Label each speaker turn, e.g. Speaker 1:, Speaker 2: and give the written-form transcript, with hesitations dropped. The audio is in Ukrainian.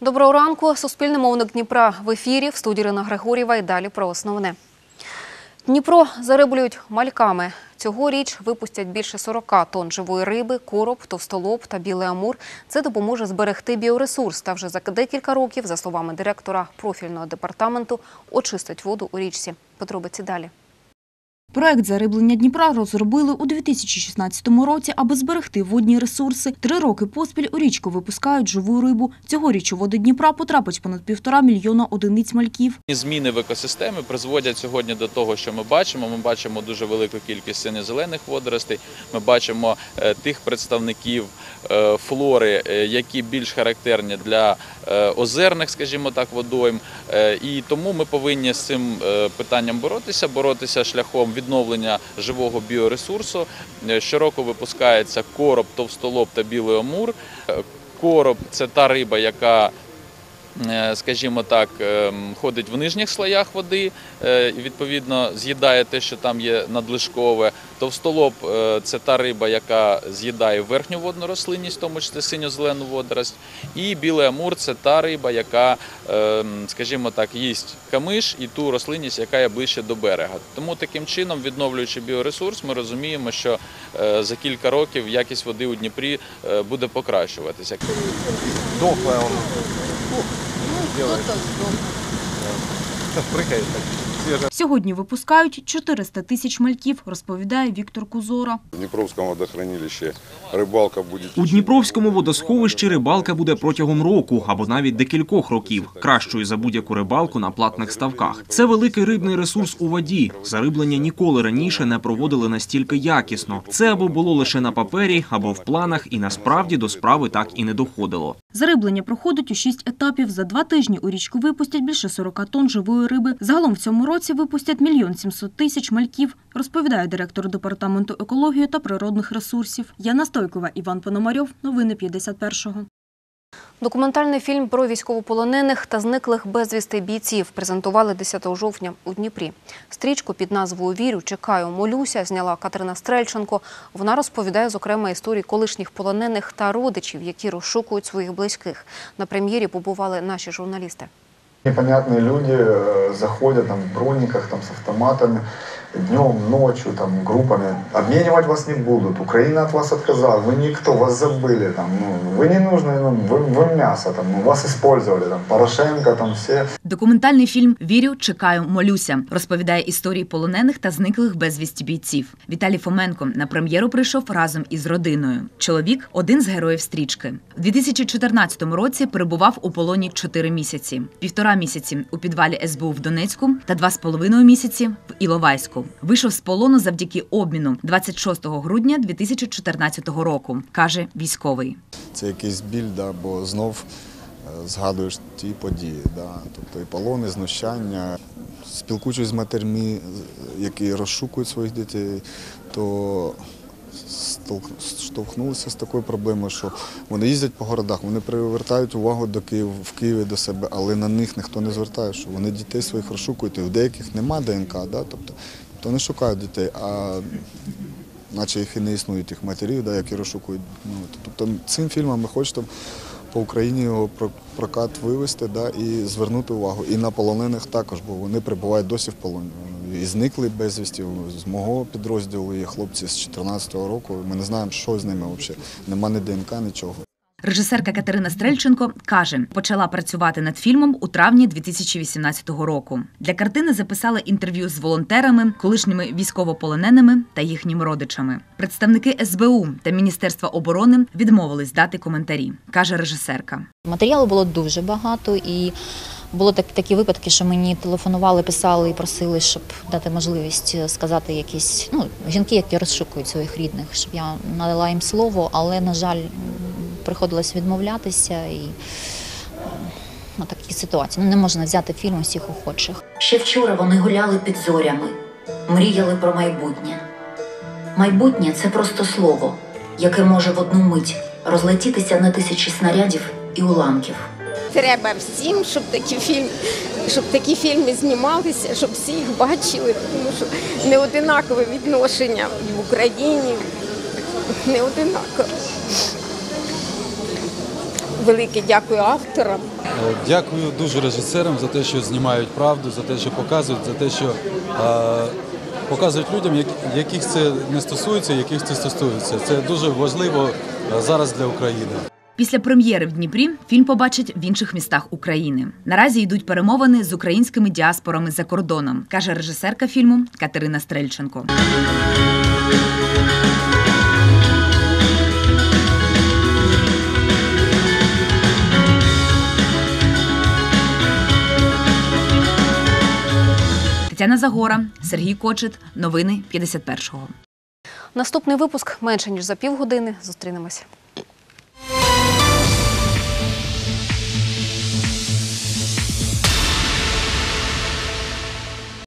Speaker 1: Доброго ранку. Суспільний мовник Дніпра в ефірі. В студії Ірина Григорєва і далі про основне. Дніпро зариблюють мальками. Цьогоріч випустять більше 40 тонн живої риби, короб, товстолоб та білий амур. Це допоможе зберегти біоресурс та вже за декілька років, за словами директора профільного департаменту, очистить воду у річці. Подробиці далі.
Speaker 2: Проект зариблення Дніпра розробили у 2016 році, аби зберегти водні ресурси. 3 роки поспіль у річку випускають живу рибу. Цьогоріч у води Дніпра потрапить понад 1,5 мільйона одиниць мальків.
Speaker 3: Зміни в екосистемі призводять сьогодні до того, що ми бачимо. Ми бачимо дуже велику кількість синьо-зелених водоростей. Ми бачимо тих представників флори, які більш характерні для озерних, скажімо так, водойм. І тому ми повинні з цим питанням боротися шляхом відновлення живого біоресурсу. Щороку випускається короб, товстолоб та білий амур. Короб – це та риба, яка, скажімо так, ходить в нижніх слоях води і, відповідно, з'їдає те, що там є надлишкове. Товстолоб – це та риба, яка з'їдає верхню водну рослинність, в тому числі синьо-зелену водорость. І білий амур – це та риба, яка, скажімо так, їсть камиш і ту рослинність, яка є ближче до берега. Тому таким чином, відновлюючи біоресурс, ми розуміємо, що за кілька років якість води у Дніпрі буде покращуватися.
Speaker 4: Дохлая он. Делает. Прыгает так.
Speaker 2: Сьогодні випускають 400 тисяч мальків, розповідає Віктор Кузора.
Speaker 5: У Дніпровському водохранилищі рибалка буде.
Speaker 6: У Дніпровському водосховищі рибалка буде протягом року або навіть декількох років, кращою за будь-яку рибалку на платних ставках. Це великий рибний ресурс у воді. Зариблення ніколи раніше не проводили настільки якісно. Це або було лише на папері, або в планах, і насправді до справи так і не доходило.
Speaker 2: Зариблення проходить у 6 етапів. За 2 тижні у річку випустять більше 40 тонн живої риби. Загалом в цьому році випустять 1 700 000 мальків, розповідає директор департаменту екології та природних ресурсів. Яна Стойкова, Іван Пономарьов. Новини 51-го.
Speaker 1: Документальний фільм про військовополонених та зниклих безвісти бійців презентували 10 жовтня у Дніпрі. Стрічку під назвою «Вірю, чекаю, молюся» зняла Катерина Стрельченко. Вона розповідає, зокрема, історії колишніх полонених та родичів, які розшукують своїх близьких. На прем'єрі побували наші журналісти.
Speaker 7: Непонятные люди заходят там, в брониках, там, с автоматами, днем, ночью, там, группами. Обменивать вас не будут, Украина от вас отказала, вы никто, вас забыли, там, вы не нужны, вы мясо, там, вас использовали, там, Порошенко, там, все.
Speaker 2: Документальний фільм «Вірю, чекаю, молюся» розповідає історії полонених та зниклих безвісті бійців. Віталій Фоменко на прем'єру прийшов разом із родиною. Чоловік – один з героїв стрічки. У 2014 році перебував у полоні 4 місяці. 1,5 місяці у підвалі СБУ в Донецьку та 2,5 місяці в Іловайську. Вийшов з полону завдяки обміну 26 грудня 2014 року, каже військовий.
Speaker 8: Це якийсь біль, бо знов згадуєш ті події. Тобто і полон, і знущання. Спілкуючись з матерями, які розшукують своїх дітей, то штовхнулися з такою проблемою, що вони їздять по городах, вони привертають увагу в Києві до себе, але на них ніхто не звертає, що вони дітей своїх розшукують, і в деяких нема ДНК, тобто не шукають дітей, а наче їх і не існує, тих матерів, які розшукують. Тобто цим фільмом ми хочемо по Україні його прокат вивести і звернути увагу. І на полонених також, бо вони перебувають досі в полоні. І зникли безвісті. З мого підрозділу є хлопці з 2014 року. Ми не знаємо, що з ними взагалі. Нема ні ДНК, нічого.
Speaker 2: Режисерка Катерина Стрельченко каже, почала працювати над фільмом у травні 2018 року. Для картини записали інтерв'ю з волонтерами, колишніми військовополоненими та їхніми родичами. Представники СБУ та Міністерства оборони відмовились дати коментарі, каже режисерка.
Speaker 9: Матеріалу було дуже багато і були такі випадки, що мені телефонували, писали і просили, щоб дати можливість сказати якісь жінки, які розшукують своїх рідних, щоб я надала їм слово, але, на жаль, приходилось відмовлятися і такі ситуації. Не можна взяти фільм усіх охочих.
Speaker 10: Ще вчора вони гуляли під зорями, мріяли про майбутнє. Майбутнє – це просто слово, яке може в одну мить розлетітися на тисячі снарядів і уламків.
Speaker 11: Треба всім, щоб такі фільми знімалися, щоб всі їх бачили, тому що неодинакове відношення в Україні, неодинакове. Велике дякую авторам.
Speaker 12: Дякую дуже режисерам за те, що знімають правду, за те, що показують, за те, що показують людям, яких це не стосується, яких це стосується. Це дуже важливо зараз для України.
Speaker 2: Після прем'єри в Дніпрі фільм побачать в інших містах України. Наразі йдуть перемовини з українськими діаспорами за кордоном, каже режисерка фільму Катерина Стрельченко. Тетяна Загора, Сергій Кочет. Новини 51-го.
Speaker 1: Наступний випуск менше ніж за півгодини. Зустрінемось.